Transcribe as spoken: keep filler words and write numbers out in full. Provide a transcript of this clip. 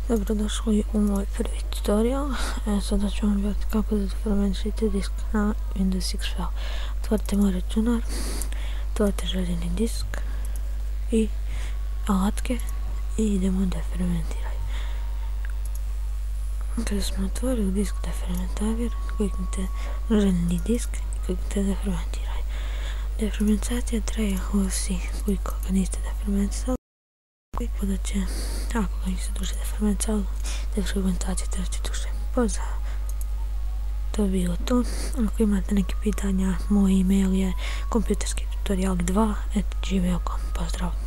Dobrodošli u moj prvi tutorial. E, sada ću vam vidjeti kako da defermentirate disk na Windows X P L. Otvorite moj računar, otvorite željeni disk i alatke i idemo defermentiraj. Kada smo otvorili disk defermentavir, kliknite na željeni disk i kliknite defermentiraj. Defermentacija traje osi koliko ga niste defermentirali. Da će, ako ga niste duže defermentirali, defermentacija traće duže. Pa za to je bilo to. Ako imate neke pitanja, moj email je kompjuterski tutorial dva at gmail dot com. Pozdrav!